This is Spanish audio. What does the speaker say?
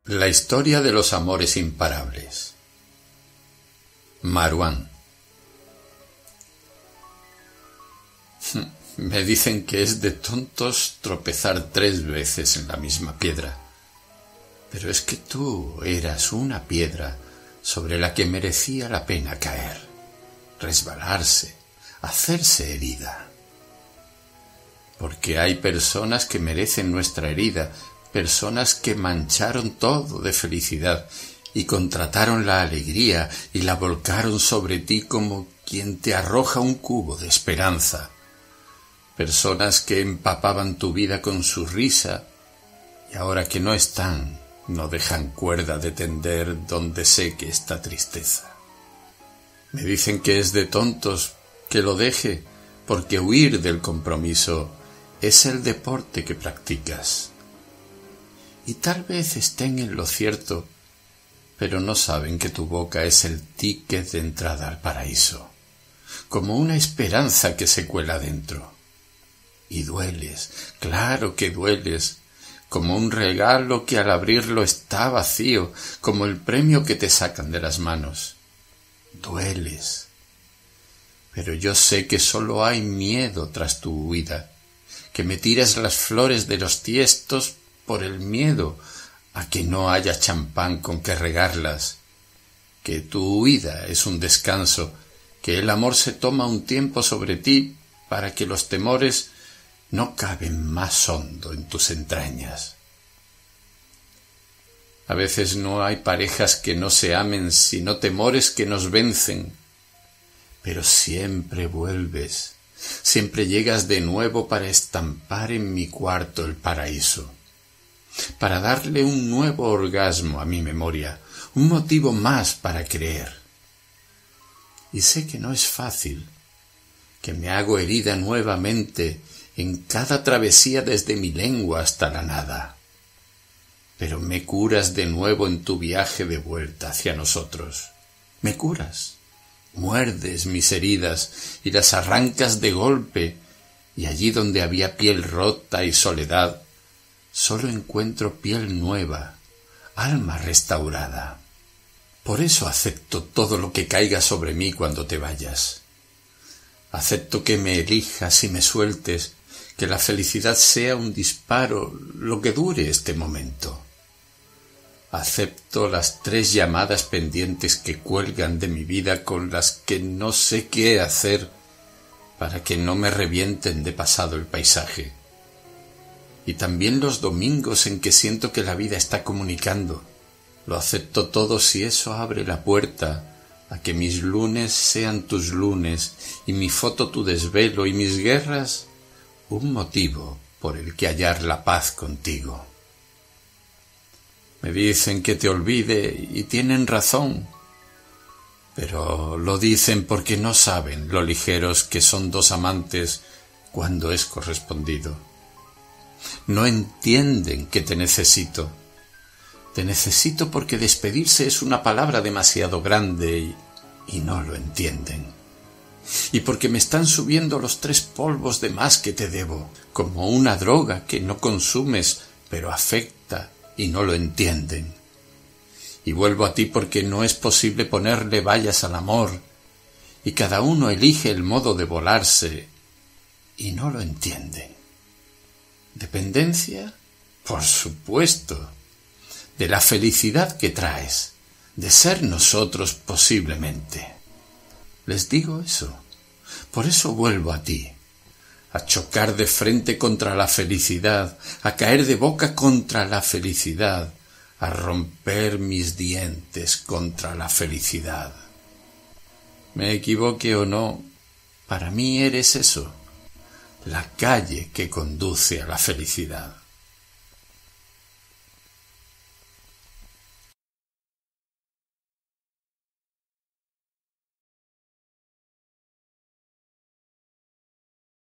La historia de los amores imparables. Marouán. Me dicen que es de tontos tropezar 3 veces en la misma piedra. Pero es que tú eras una piedra sobre la que merecía la pena caer, resbalarse, hacerse herida. Porque hay personas que merecen nuestra herida, personas que mancharon todo de felicidad y contrataron la alegría y la volcaron sobre ti como quien te arroja un cubo de esperanza. Personas que empapaban tu vida con su risa y ahora que no están, no dejan cuerda de tender donde seque esta tristeza. Me dicen que es de tontos que lo deje, porque huir del compromiso es el deporte que practicas. Y tal vez estén en lo cierto, pero no saben que tu boca es el ticket de entrada al paraíso, como una esperanza que se cuela dentro. Y dueles, claro que dueles, como un regalo que al abrirlo está vacío, como el premio que te sacan de las manos. Dueles. Pero yo sé que solo hay miedo tras tu huida, que me tiras las flores de los tiestos por el miedo a que no haya champán con que regarlas, que tu huida es un descanso, que el amor se toma un tiempo sobre ti para que los temores no caben más hondo en tus entrañas. A veces no hay parejas que no se amen, sino temores que nos vencen, pero siempre vuelves, siempre llegas de nuevo para estampar en mi cuarto el paraíso, para darle un nuevo orgasmo a mi memoria, un motivo más para creer. Y sé que no es fácil, que me hago herida nuevamente en cada travesía desde mi lengua hasta la nada. Pero me curas de nuevo en tu viaje de vuelta hacia nosotros. Me curas, muerdes mis heridas y las arrancas de golpe, y allí donde había piel rota y soledad, solo encuentro piel nueva, alma restaurada. Por eso acepto todo lo que caiga sobre mí cuando te vayas. Acepto que me elijas y me sueltes, que la felicidad sea un disparo, lo que dure este momento. Acepto las 3 llamadas pendientes que cuelgan de mi vida con las que no sé qué hacer para que no me revienten de pasado el paisaje. Y también los domingos en que siento que la vida está comunicando. Lo acepto todo si eso abre la puerta a que mis lunes sean tus lunes y mi foto tu desvelo y mis guerras un motivo por el que hallar la paz contigo. Me dicen que te olvide y tienen razón, pero lo dicen porque no saben lo ligeros que son 2 amantes cuando es correspondido. No entienden que te necesito. Te necesito porque despedirse es una palabra demasiado grande y no lo entienden. Y porque me están subiendo los 3 polvos de más que te debo, como una droga que no consumes, pero afecta y no lo entienden. Y vuelvo a ti porque no es posible ponerle vallas al amor, y cada uno elige el modo de volarse, y no lo entienden. ¿Dependencia? Por supuesto. De la felicidad que traes, de ser nosotros posiblemente. Les digo eso. Por eso vuelvo a ti, a chocar de frente contra la felicidad, a caer de boca contra la felicidad, a romper mis dientes contra la felicidad. Me equivoque o no, para mí eres eso, la calle que conduce a la felicidad.